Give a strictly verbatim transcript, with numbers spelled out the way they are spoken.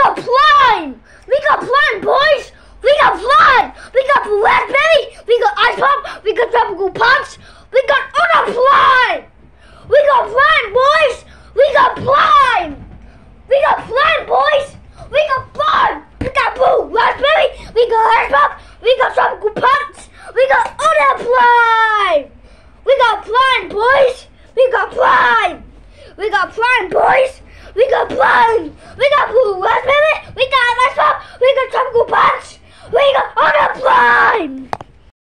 got Prime! We got Prime, boys! We got Prime! We got Raspberry! We got Ice Pop! We got Tropical Punch! We got other Prime! We got Prime, boys! We got Prime! We got Prime, boys! We got Prime! We got Blue Raspberry! We got Ice Pop! We got Tropical Punch! We got other Prime! We got Prime, boys! We got Prime! We got Prime, boys! We got Prime! We got Blue Raspberry! We got Ice Pop! We got Tropical Punch! We got other Prime!